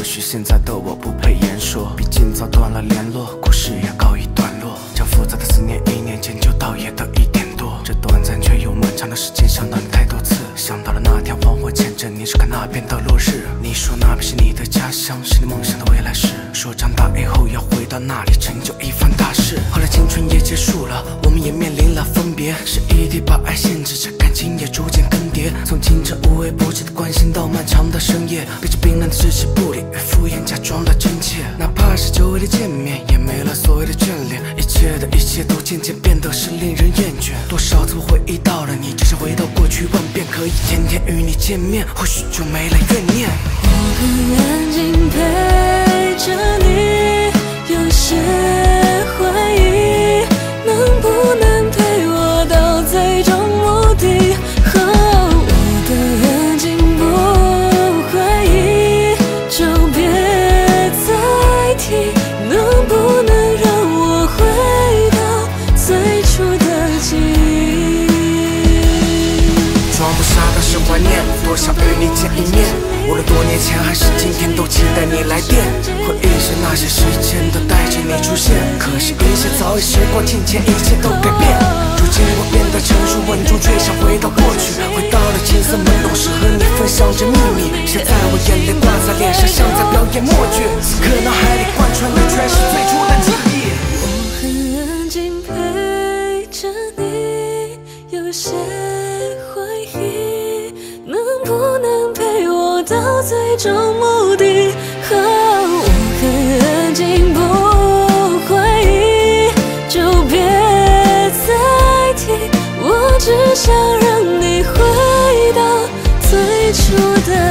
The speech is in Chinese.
许现在的我不配言说，毕竟早断了联络，故事也告一段落。将复杂的思念一念间就到夜的1点多，这短暂却又漫长的时间，想到你太多次。想到了那天黄昏牵着你去看那边的落日，你说那边是你的家乡，是你梦想的未来式。说长大以后要回到那里成就一番大事。后来青春也结束了，我们也面临了分别，是异地把爱限制着，感情也逐渐更迭。从清晨无微不至的关心到漫长的深夜，背着冰冷的置之不理与敷衍假装的真切。哪怕是久违的见面，也没了所谓的眷恋，一切的一切都渐渐变得是令人厌倦。多少次我回忆到了你，只想回到过去万遍，可以天天与你见面，或许就没了怨念。 我很安静陪着你，有些怀疑能不能陪我到最终目的。我的安静不怀疑，就别再提，能不能让我回到最初的记忆。 装不下的是怀念，多想与你见一面。无论多年前还是今天，都期待你来电。回忆是那些时间都带着你出现，可惜一切早已时光境迁，一切都改变。如今我变得成熟稳重，却想回到过去，回到了青涩懵懂时，和你分享着秘密。现在我眼泪挂在脸上，像在表演默剧，此刻脑海里贯穿的全是最初的记忆。 我很安静陪着你，有些怀疑能不能陪我到最终目的。我很安静不怀疑，就别再提，我只想让你回到最初的